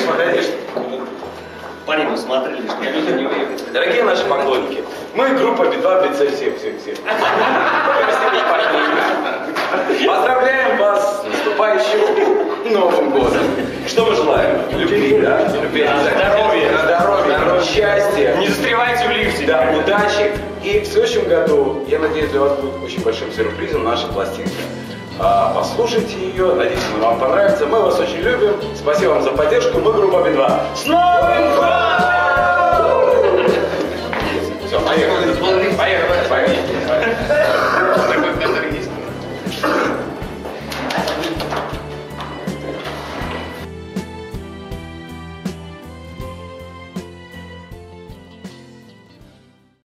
конечно. Парень, смотрели, что люди не уехали. Дорогие наши поклонники, мы группа Би-2, Би-Це, всем. Поздравляем вас с наступающим Новым годом. Что мы желаем? Любви, да? Здоровья, счастья. Не застревайте в лифте. Да, удачи. И в следующем году, я надеюсь, для вас будет очень большим сюрпризом наша пластинка. Послушайте ее, надеюсь, она вам понравится. Мы вас очень любим. Спасибо вам за поддержку. Мы группа Би-2. С Новым годом!